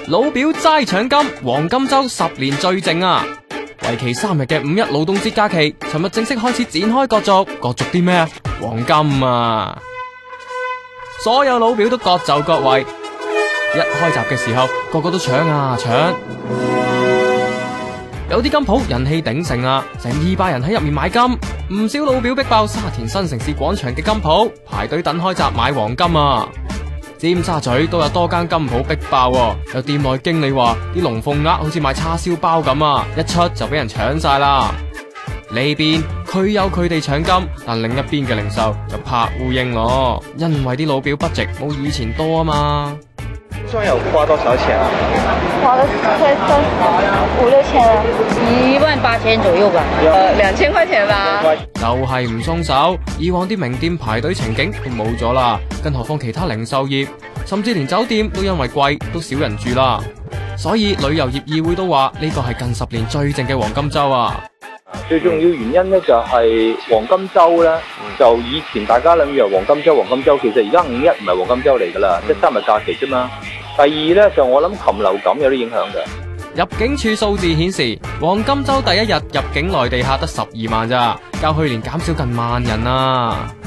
老表齋搶金，黃金周10年最靜啊！為期3日嘅5一勞動節假期，尋日正式開始展開角逐，角逐啲咩啊？黃金啊！所有老表都各就各位，一開閘嘅時候，個個都搶啊搶。有啲金鋪人氣鼎盛啊，成200人喺入面買金，唔少老表逼爆沙田新城市廣場嘅金鋪，排隊等開閘買黃金啊！尖沙咀都有多間金鋪逼爆喎，有店內經理話啲龍鳳鈪好似買叉燒包咁啊，一出就俾人搶晒啦。呢邊佢有佢哋搶金，但另一邊嘅零售就拍烏蠅咯，因為啲老表 budget 冇以前多啊嘛。 算有花多少錢啊？ 花了快5、6千了，18000左右吧，2000塊錢吧。 就係唔鬆手，以往啲名店排隊情景都冇咗啦，更何況其他零售業，甚至連酒店都因為貴都少人住啦。所以旅遊業議會都話呢個係近10年最靜嘅黃金周啊！ 最重要原因咧就係黃金周咧，就以前大家諗住黃金周，其實而家5一唔係黃金周嚟噶啦，即係3日假期啫嘛。第二咧就我諗禽流感有啲影響嘅。 入境處數字顯示，黃金周第1日入境內地客得12萬咋，較去年減少近1萬人啊！